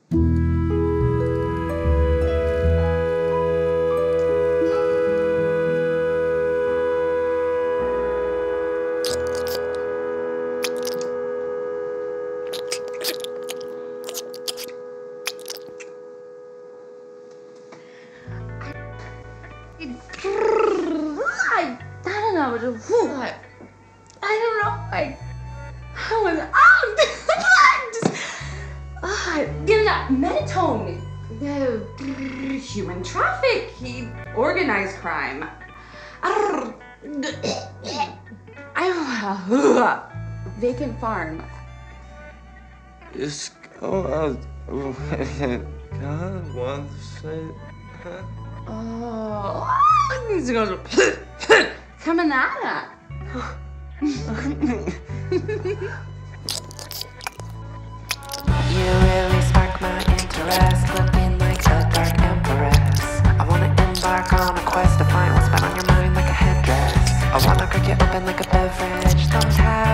I don't know. I was in that Meditone, the human traffic, organized crime. Vacant farm. Just go out. God wants to say. Oh, needs to go. Caminada. You really spark my interest, looking like a dark empress. I wanna embark on a quest to find what's been on your mind like a headdress. I wanna crack you open like a beverage, don't have